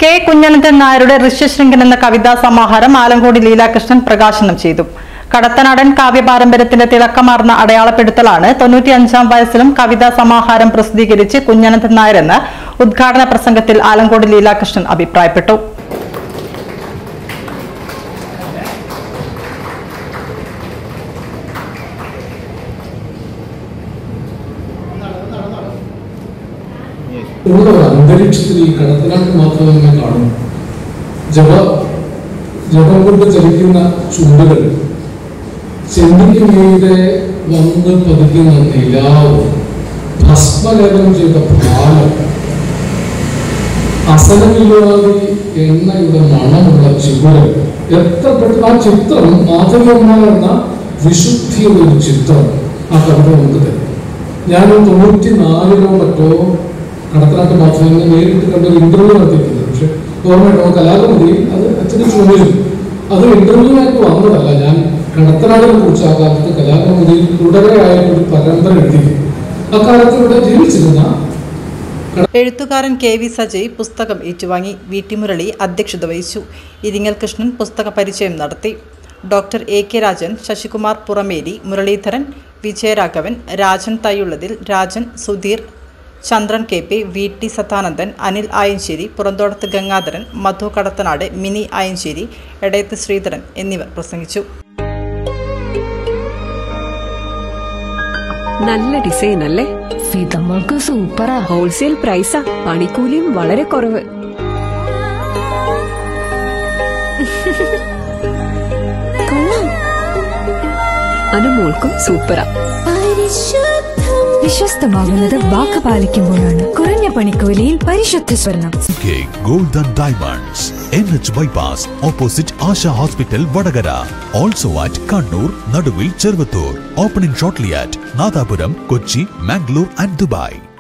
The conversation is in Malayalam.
കെ കുഞ്ഞനന്ദൻ നായരുടെ ഋഷ്യശൃംഖൻ എന്ന കവിതാ സമാഹാരം ആലങ്കോട് ലീലാകൃഷ്ണൻ പ്രകാശനം ചെയ്തു. കടത്തനാടൻ കാവ്യപാരമ്പര്യത്തിന്റെ തിളക്കമാർന്ന അടയാളപ്പെടുത്തലാണ് 95-ാം വയസ്സിലും കവിതാ സമാഹാരം പ്രസിദ്ധീകരിച്ച് കുഞ്ഞനന്ദൻ നായരെന്ന് ഉദ്ഘാടന പ്രസംഗത്തിൽ ആലങ്കോട് ലീലാകൃഷ്ണൻ അഭിപ്രായപ്പെട്ടു. അന്തരീക്ഷത്തിൽ ഈ കടത്തനാട്ട് മാത്രമേ കാണും. ജപം കൊണ്ട് ചലിക്കുന്ന ചുണ്ടുകൾ, ചെണ്ടിക്ക് മീതെ വന്ന് പതിക്കുന്ന നിലാവ്, ഭസ്മലേപനം ചെയ്ത പാലം, അസലമില്ലാതെ എണ്ണയുടെ മണമുള്ള ചിഗുരൻ, എത്ര പെട്ടെന്ന് ആ ചിത്രം മാധവിയമ്മ എന്ന വിശുദ്ധിയുടെ ഒരു ചിത്രം ആ കവിത നമുക്ക് തരും. ഞാൻ 94-ലോ മറ്റോ കടത്തനാട്ട് മാത്രമേ നേരിട്ട് കണ്ടൊരു ഇന്റർവ്യൂ നടത്തിയിട്ടുണ്ട്. പക്ഷെ ഓർമ്മയുണ്ടോ, കലാകൃതിയിൽ അത് അച്ഛന് ചോദിച്ചു. അത് ഇന്റർവ്യൂ ആയിട്ട് വന്നതല്ല. ഞാൻ കടത്തനാടിനെ കുറിച്ച് ആ കാലത്ത് കലാകൃതിയിൽ തുടരെയായിട്ടൊരു പരമ്പര എഴുതി. അക്കാലത്ത് ഇവിടെ ജീവിച്ചിരുന്ന എഴുത്തുകാരൻ കെ.വി. സജയ് പുസ്തകം ഏറ്റുവാങ്ങി. വി.ടി. മുരളി അധ്യക്ഷത വഹിച്ചു. ഇരിങ്ങൽ കൃഷ്ണൻ പുസ്തക പരിചയം നടത്തി. Doctor A K. Rajan, Sasikumar Puramery, Muraleedharan, Vijayaraghavan, Rajan Thayyullathil, Rajan, Sudheer, Chandran K P, V T. Sadanandan, Anil Ayancheri, Puranthodath Gangadharan, Madhu Kadathanad, Mini Ayancheri, Edayath Sreedharan എന്നിവർ പ്രസംഗിച്ചു. നല്ല ഡിസൈൻ അല്ലേ? ഫിതമ്മൾക്ക് സൂപ്പറാ. ഹോൾസെയിൽ പ്രൈസാ, പണിക്കൂലിയും വളരെ കുറവ്. അനുമോൾക്കും സൂപ്പറാ. വിശ്വസ്തമാകുന്നത് വാക്ക് പാലിക്കുമ്പോഴാണ്. കുറഞ്ഞ പണിക്കൂലിയിൽ പരിശുദ്ധ സ്വർണം. Golden diamonds, NH bypass opposite Asha hospital, Vadakara. Also at Kannur, Naduvil, Cheruvathur. Opening shortly at Nadapuram, Kochi, Mangalore and Dubai.